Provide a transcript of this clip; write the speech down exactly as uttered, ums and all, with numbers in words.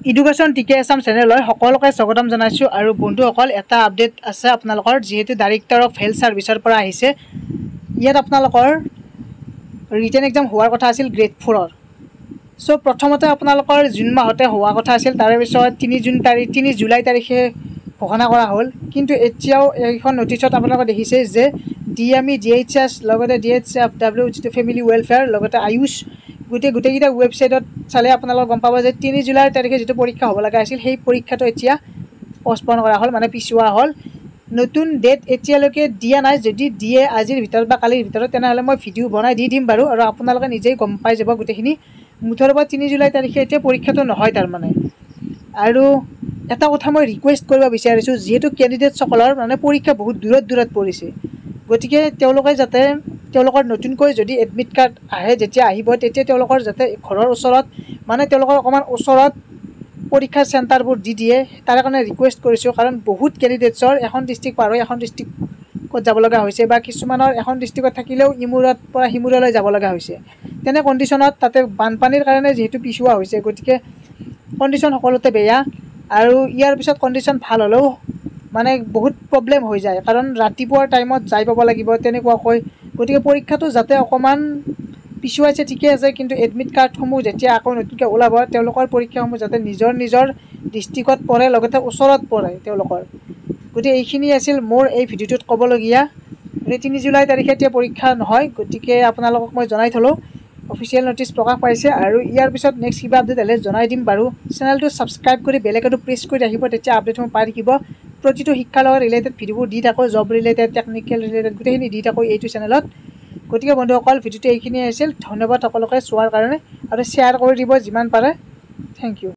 education টিকে আছাম চেনেললৈ সকলোকে স্বাগতম জনাইছোঁ আৰু বন্ধুসকল এটা আপডেট আছে আপোনালোকৰ যিহেতু ডাইৰেক্টৰ অফ হেল্থ ছাৰ্ভিচৰ পৰা আহিছে ইয়াত আপোনালোকৰ ৰিটেন এক্সাম হোৱাৰ কথা আছিল গ্ৰেড ফ'ৰৰ চ' প্ৰথমতে আপোনালোকৰ জুন মাহতে হোৱা কথা আছিল তাৰে পিছত তিনি জুন তাৰিখ তিনি জুলাই তাৰিখে ঘোষণা কৰা হ'ল কিন্তু এতিয়াও এইখন নটিচত আপোনালোকে দেখিছে যে D M E D H S লগতে ডি এইচ এফ ডাব্লিউ যিটো ফেমিলি ৱেলফেয়াৰ লগতে আয়ুষ গোটেই গোটেইকেইটা ৱেবছাইটত চালে আপোনালোকে গম পাব যে তিনি জুলাইৰ তাৰিখে যিটো পৰীক্ষা হ'ব লগা আছিল সেই পৰীক্ষাটো এতিয়া পষ্টপন কৰা হ'ল মানে পিছুৱা হ'ল নতুন ডেট এতিয়ালৈকে দিয়া নাই যদি দিয়ে আজিৰ ভিতৰত বা কালিৰ ভিতৰত তেনেহ'লে মই ভিডিঅ' বনাই দি দিম বাৰু আৰু আপোনালোকে নিজেই গম পাই যাব গোটেইখিনি মুঠৰ ওপৰত তিনি জুলাই তাৰিখে এতিয়া পৰীক্ষাটো নহয় তাৰমানে আৰু এটা কথা মই ৰিকুৱেষ্ট কৰিব বিচাৰিছোঁ যিহেতু কেণ্ডিডেটসকলৰ মানে পৰীক্ষা বহুত দূৰত দূৰত পৰিছে গতিকে তেওঁলোকে যাতে তেওঁলোকৰ নতুনকৈ যদি এডমিট কাৰ্ড আহে যেতিয়া আহিব তেতিয়া তেওঁলোকৰ যাতে ঘৰৰ ওচৰত মানে তেওঁলোকৰ অকণমান ওচৰত পৰীক্ষাৰ চেণ্টাৰবোৰ দি দিয়ে তাৰ কাৰণে ৰিকুৱেষ্ট কৰিছোঁ কাৰণ বহুত কেণ্ডিডেটছৰ এখন ডিষ্ট্ৰিক্ট পাৰ হৈ এখন ডিষ্ট্ৰিক্টত যাব লগা হৈছে বা কিছুমানৰ এখন ডিষ্ট্ৰিক্টত থাকিলেও ইমূৰৰ পৰা সিমূৰলৈ যাব লগা হৈছে তেনে কণ্ডিশ্যনত তাতে বানপানীৰ কাৰণে যিহেতু পিছুৱা হৈছে গতিকে কণ্ডিশ্যন সকলোতে বেয়া আৰু ইয়াৰ পিছত কণ্ডিশ্যন ভাল হ'লেও মানে বহুত প্ৰব্লেম হৈ যায় কাৰণ ৰাতিপুৱাৰ টাইমত যাই পাব লাগিব তেনেকুৱাকৈ গতিকে পৰীক্ষাটো যাতে অকণমান পিছুৱাইছে ঠিকে আছে কিন্তু এডমিট কাৰ্ডসমূহ যেতিয়া আকৌ নতুনকৈ ওলাব তেওঁলোকৰ পৰীক্ষাসমূহ যাতে নিজৰ নিজৰ ডিষ্ট্ৰিক্টত পৰে লগতে ওচৰত পৰে তেওঁলোকৰ গতিকে এইখিনি আছিল মোৰ এই ভিডিঅ'টোত ক'বলগীয়া গতিকে তিনি জুলাই তাৰিখে এতিয়া পৰীক্ষা নহয় গতিকে আপোনালোকক মই জনাই থলোঁ অফিচিয়েল নটিচ প্ৰকাশ পাইছে আৰু ইয়াৰ পিছত নেক্সট কিবা আপডেট হ'লে জনাই দিম বাৰু চেনেলটো ছাবস্ক্ৰাইব কৰি বেলেগতো প্ৰেছ কৰি ৰাখিব তেতিয়া আপডেটসমূহ পাই থাকিব প্ৰতিটো শিক্ষাৰ লগত ৰিলেটেড ভিডিঅ'বোৰ দি থাকোঁ জব ৰিলেটেড টেকনিকেল ৰিলেটেড গোটেইখিনি দি থাকোঁ এইটো চেনেলত গতিকে বন্ধুসকল ভিডিঅ'টো এইখিনিয়ে আছিল ধন্যবাদ সকলোকে চোৱাৰ কাৰণে আৰু শ্বেয়াৰ কৰি দিব যিমান পাৰে থেংক ইউ